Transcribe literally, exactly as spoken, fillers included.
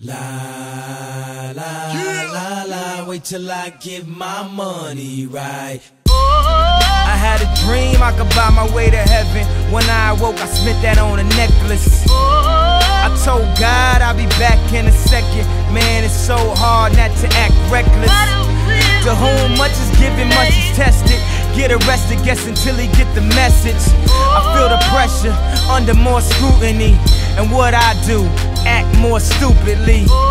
La la yeah. la la, wait till I get my money right. I had a dream I could buy my way to heaven. When I awoke, I spent that on a necklace. I told God I'll be back in a second. Man, it's so hard not to act reckless. To whom much is given, much is tested. Get arrested, guess until he get the message. I feel the pressure, under more scrutiny. And what I do, act more stupidly.